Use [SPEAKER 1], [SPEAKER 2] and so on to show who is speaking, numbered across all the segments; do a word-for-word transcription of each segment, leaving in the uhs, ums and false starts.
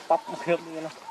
[SPEAKER 1] ปั๊บเคลือบนี่เนาะ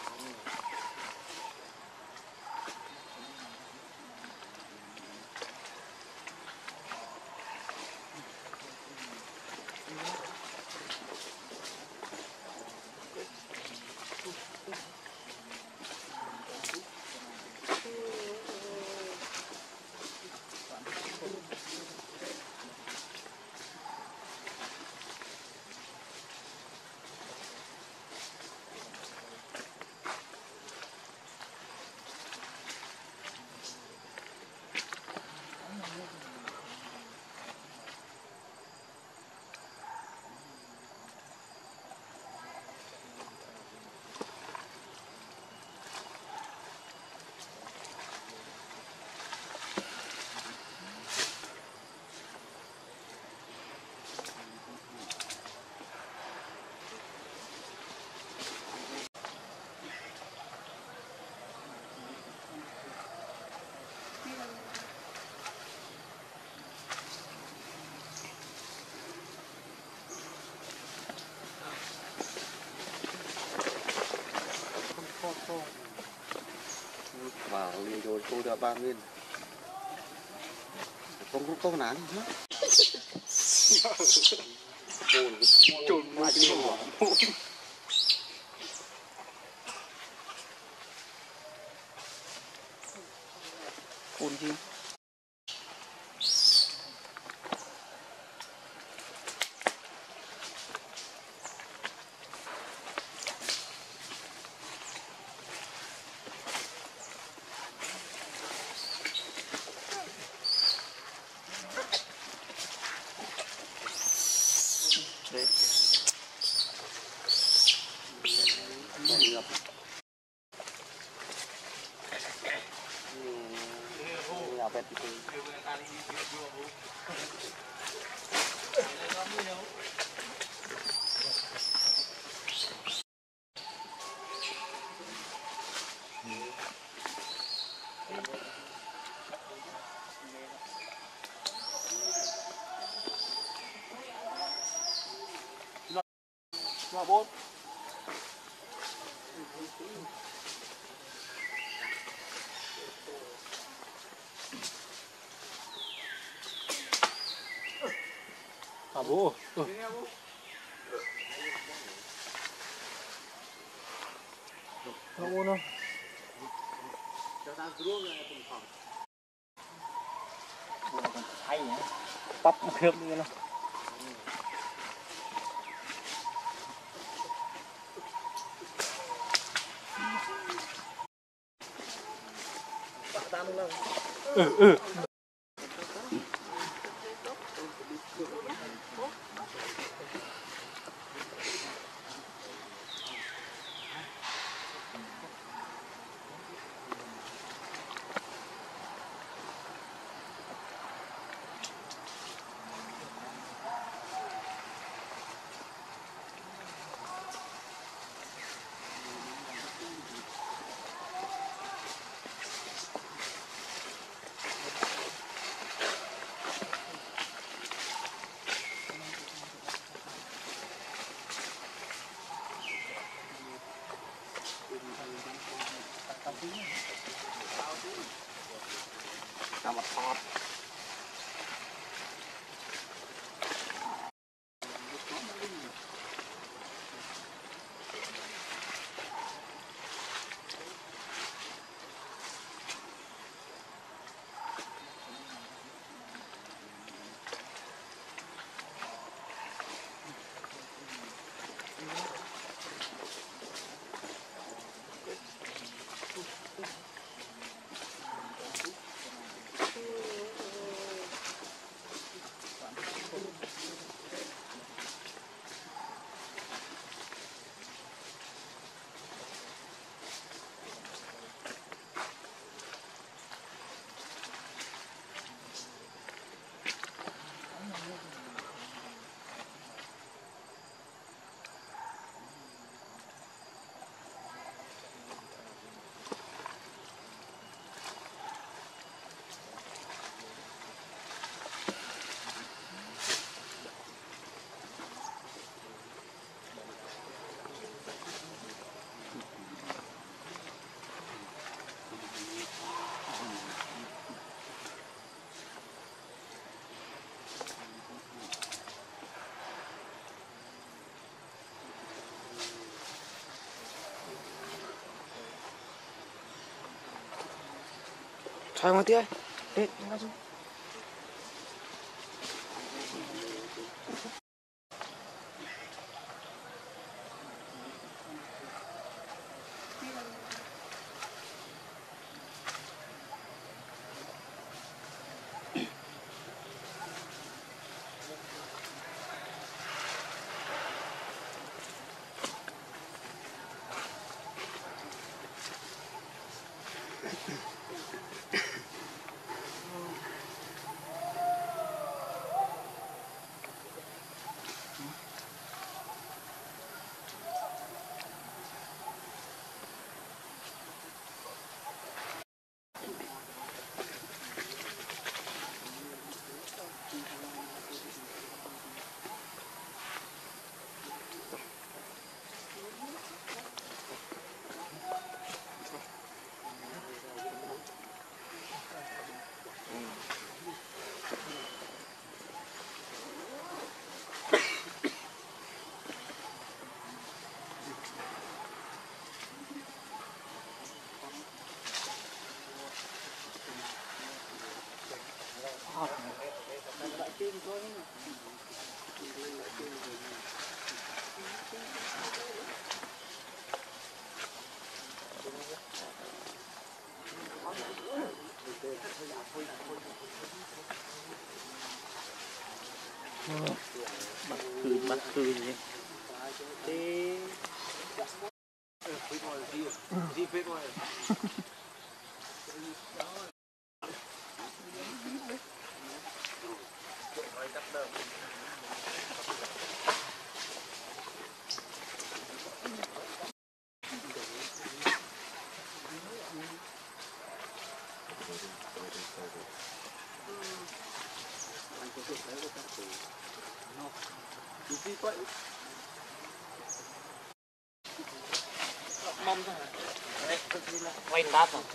[SPEAKER 2] vào đi rồi cô đã ba nguyên không có câu nán nữa trồn mai cái hổ cồn gì
[SPEAKER 1] mà bốn à bố không đâu hay nhỉ bắp khớp đi nó ừ ừ
[SPEAKER 2] Nama top. xoay ngoài tia đấy.
[SPEAKER 1] Bắt cười bắt cười gì thế mong thôi quay đáp vào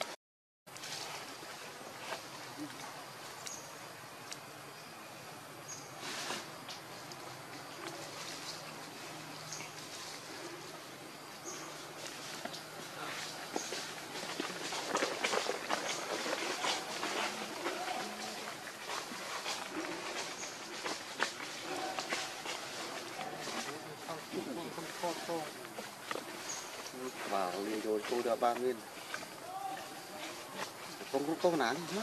[SPEAKER 2] vào rồi tôi đã ba nguyên không có con nán gì hết.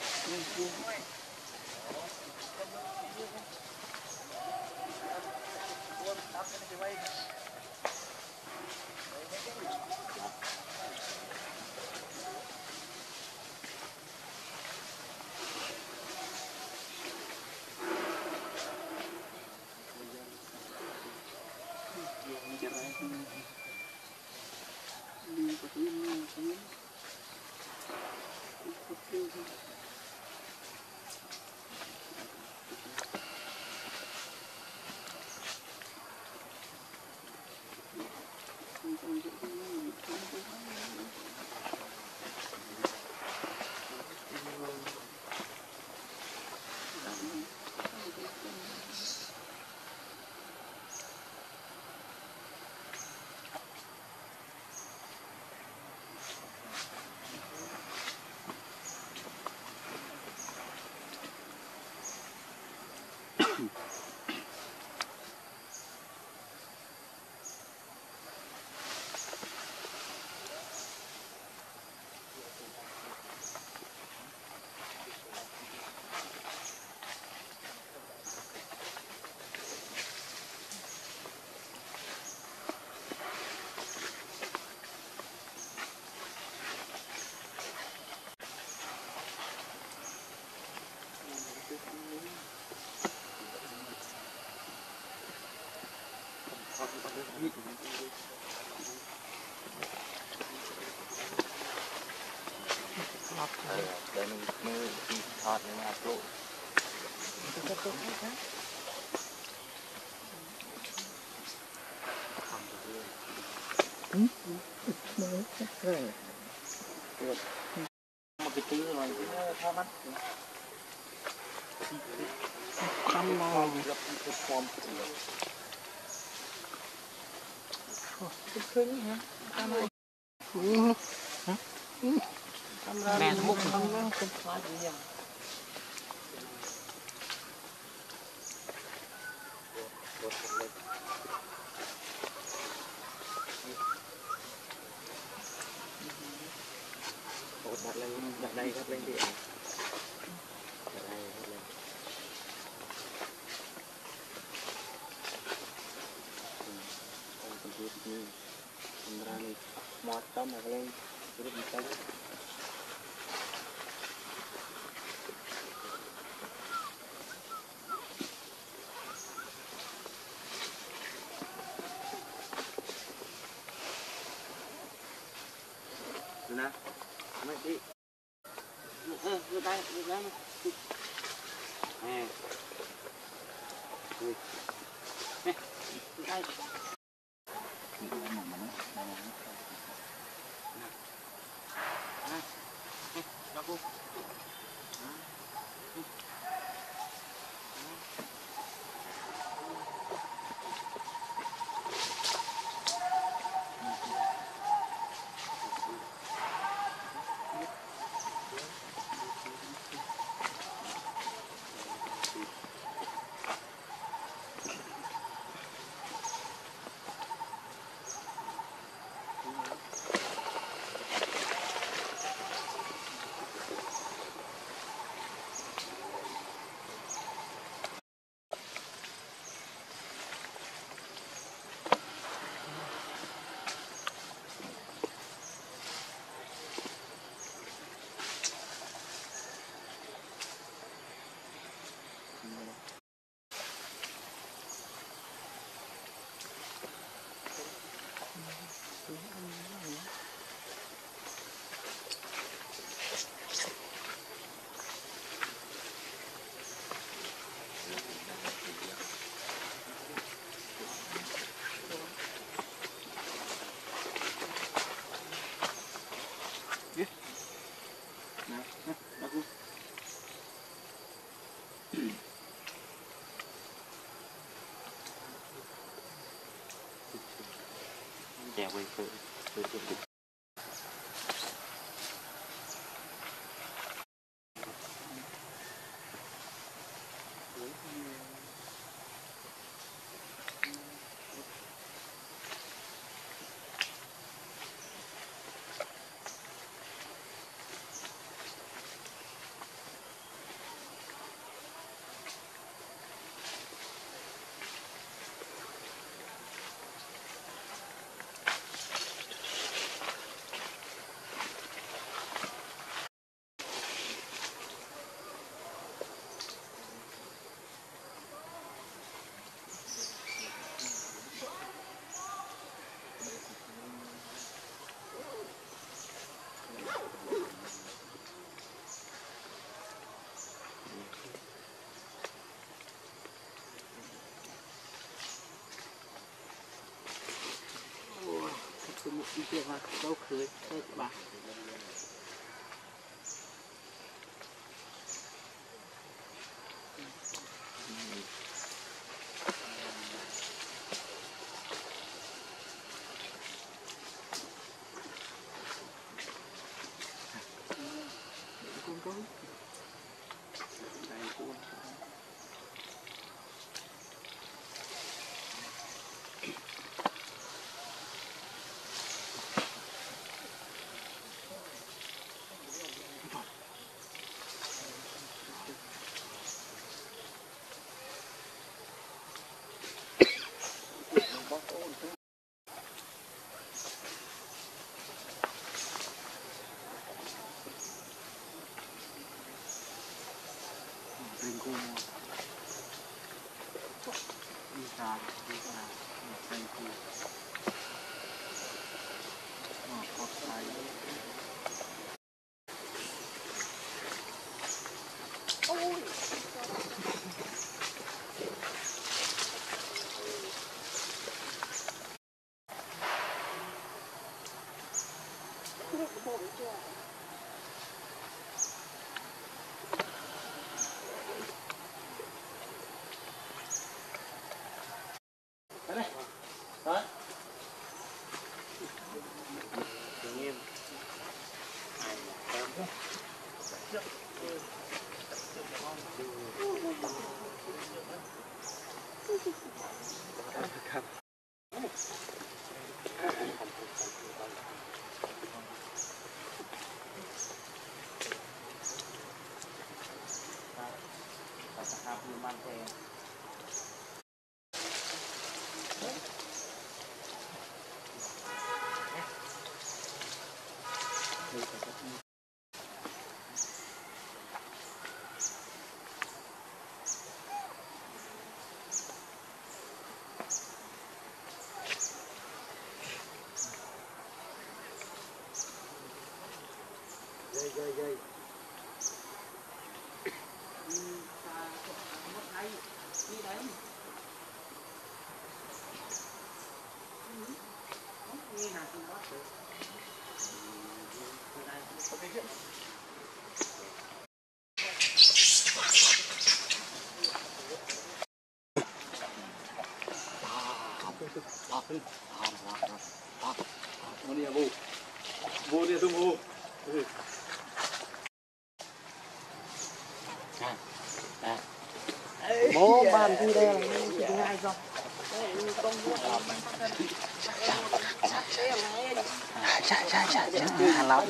[SPEAKER 1] để mình mới thọt nhưng mà lộ một cái thứ rồi cái tha mắt khăm màu gặp cái form cái khơi hả? mẹ múc
[SPEAKER 3] không mang không phải gì à
[SPEAKER 2] đặt lên đặt đây đặt lên điện đặt đây đặt lên con computer ni kamera ni motor nak lên jadi bisa Nè, mấy đi. Ờ, đưa tay, đưa tay. Nè. Ui. Nè, đưa tay. Aku.
[SPEAKER 1] chèo quay tự tự tự tự
[SPEAKER 3] một ý kiến mà đâu khơi khơi bà con con đây con Thank you.
[SPEAKER 1] hả
[SPEAKER 2] nghiêm ai
[SPEAKER 1] dây dây dây
[SPEAKER 2] Ini bu, bu dia tunggu.
[SPEAKER 1] bố bàn đi đây là ngay không chạy chạy chạy chạy lắm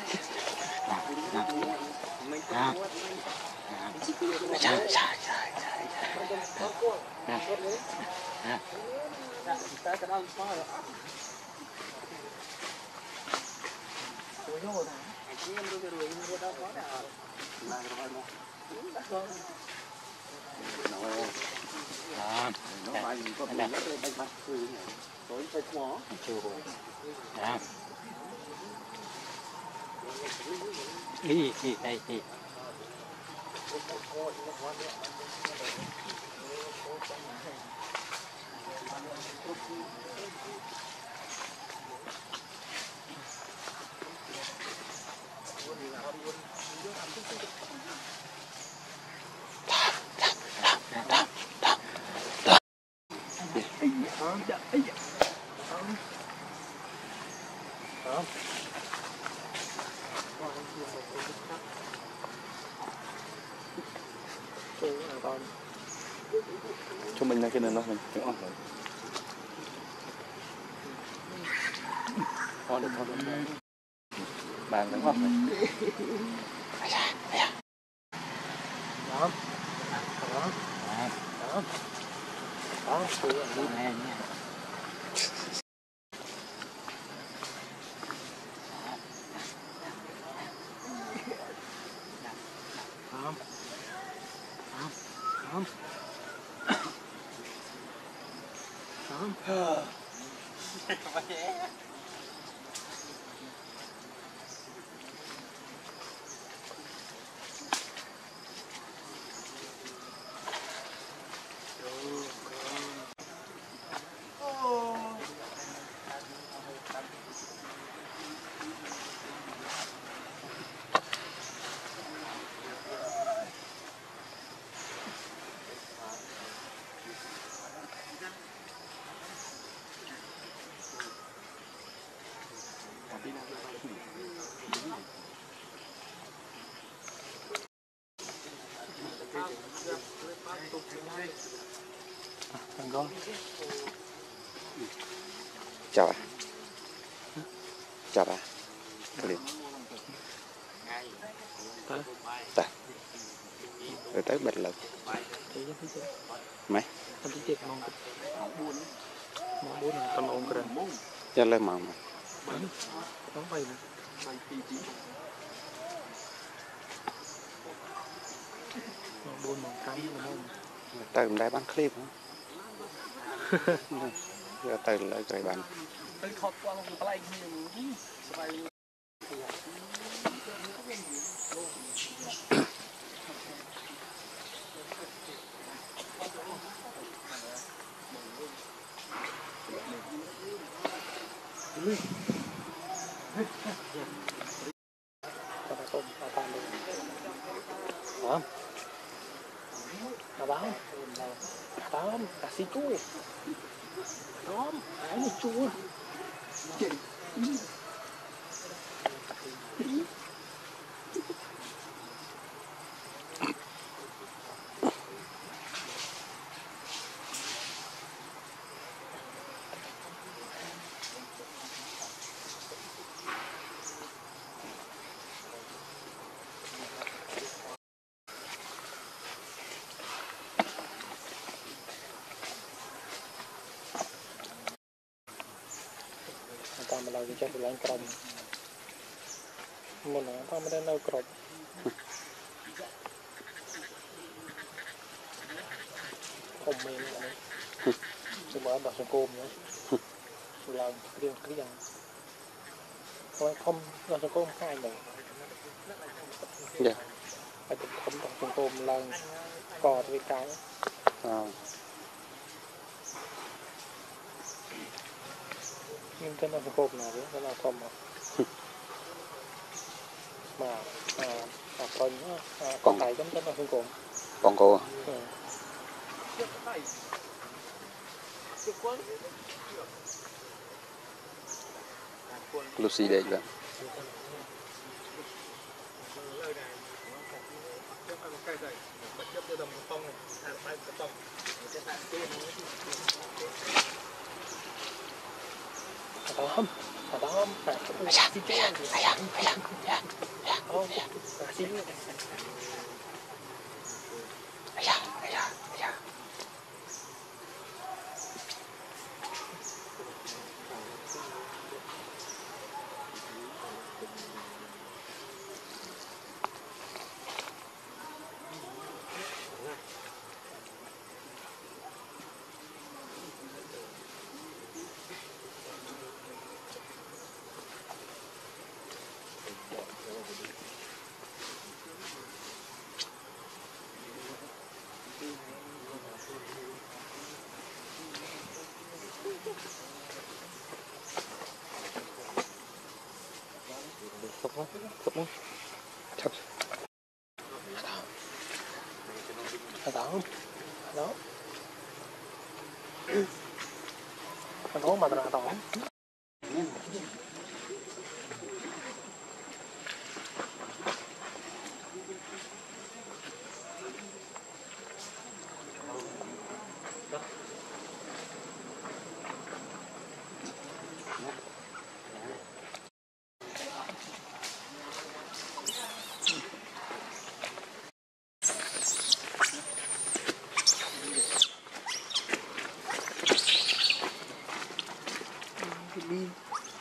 [SPEAKER 1] chạy chạy chạy đi đi đây đi
[SPEAKER 2] Cho mình là cái này nó mình phải on rồi. On được on được. Bàn vẫn on rồi.
[SPEAKER 1] đó đó đó đó đó này nha không không không không
[SPEAKER 2] Chào bạn. Chào bạn. Clip. Ta. Rồi tới bật lực. Mấy?
[SPEAKER 3] Không biết chết mong buồn mong buồn là tâm ôm cái
[SPEAKER 2] Cho lên màu mà.
[SPEAKER 3] đóng bay nè mong buồn mong cắm mong
[SPEAKER 2] Từ đây bán clip hả? Giờ từ lại cười bạn.
[SPEAKER 1] Không? Mà báo Tóm, cà xí cua Tóm, ái này chua làm mà làm cho tụi anh cầm một nó tao mới đến đâu cầm không mềm này chúng mở đọc sông côm nữa làm riêng cái gì không không đọc sông côm hai nữa
[SPEAKER 2] dạ
[SPEAKER 1] phải được không đọc sông côm là cò với cái
[SPEAKER 2] à
[SPEAKER 1] nhưng trên đọc sông côm nào đấy nó là không mà mà mà thôi nữa có tài giống trên đọc sông côm
[SPEAKER 2] con cô Lucy đây vậy
[SPEAKER 1] đó không đó không phải dạ dạ dạ dạ dạ dạ không xin dạ dạ dạ Sốc quá, sốc quá. Sốc. Ở đó. Ở đó. Ở đó mà ở đó. Đi.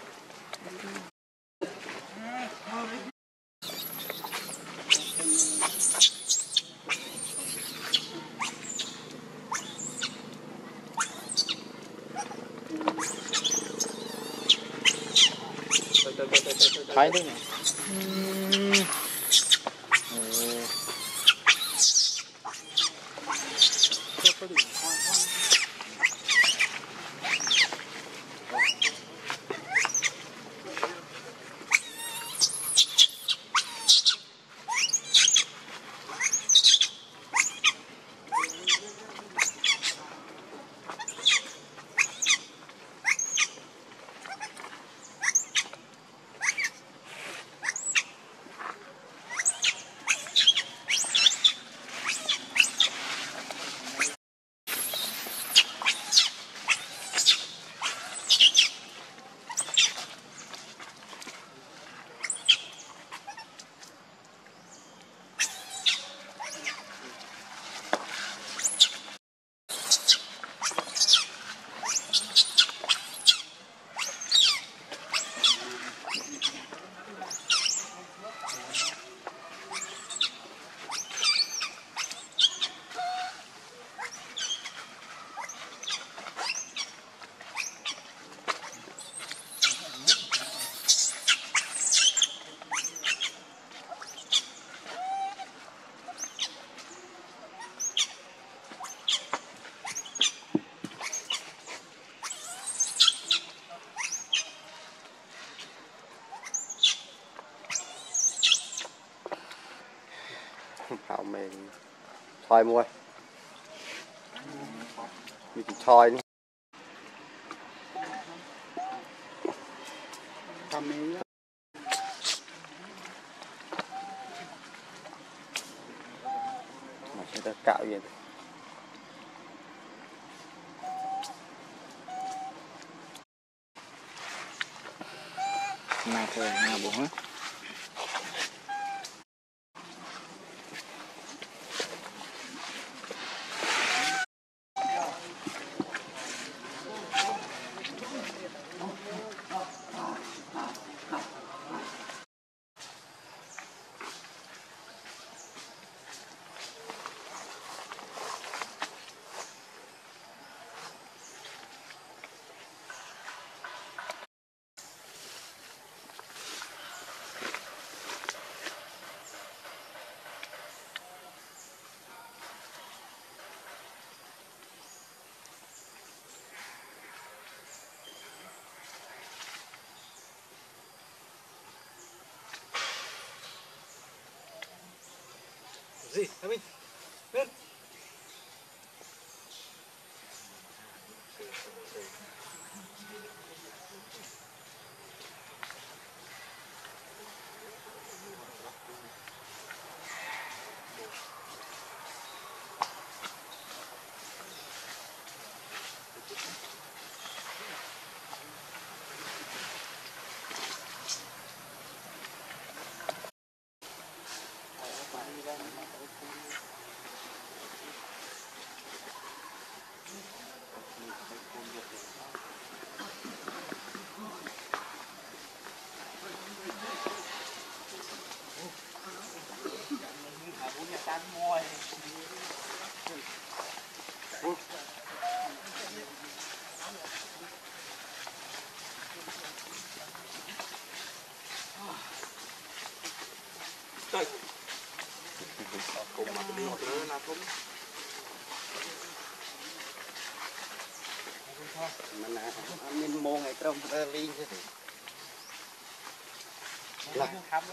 [SPEAKER 1] Thấy đấy nhỉ?
[SPEAKER 2] hảo mình thôi mua mình thôi đi
[SPEAKER 3] Kami
[SPEAKER 2] mà chúng ta cạo gì
[SPEAKER 1] Mà thôi, mà bố hết. gì Thái Minh lên
[SPEAKER 2] cùng mà đi học nữa là không mình là mình mua ngày trong Berlin thế thì là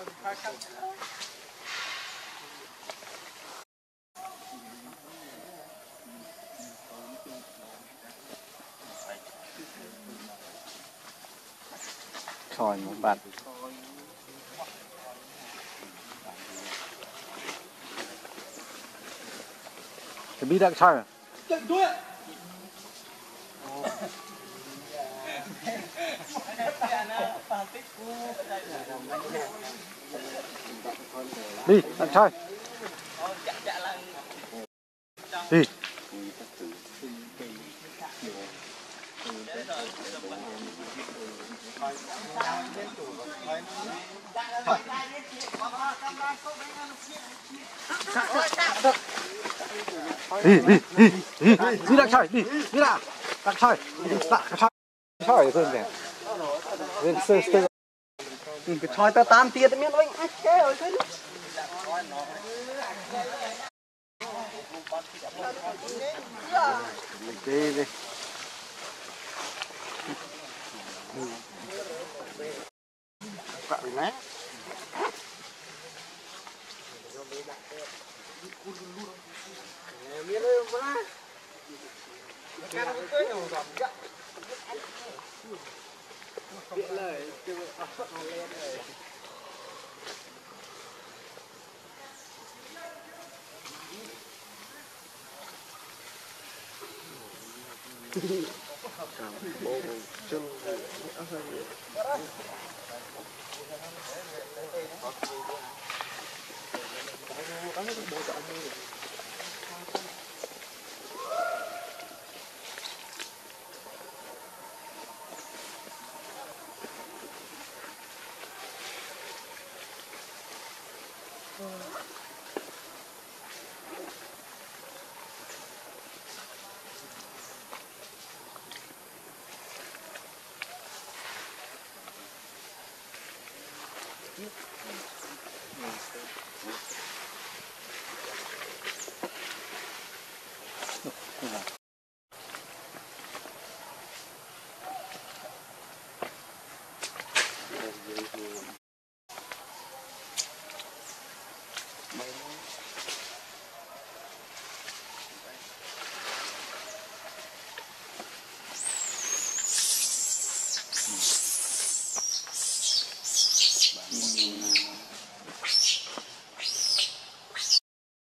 [SPEAKER 4] Rồi một bạt cái bí đang sao đi đang sao đi đi đi đi đi đi đang chơi đi đi nào đang chơi đang chơi chơi hơn nè lên sơ sơ
[SPEAKER 3] cái choi ta tam tiệt miếng anh ai chế rồi thế
[SPEAKER 4] đi đi
[SPEAKER 2] cạo nát
[SPEAKER 4] Mấy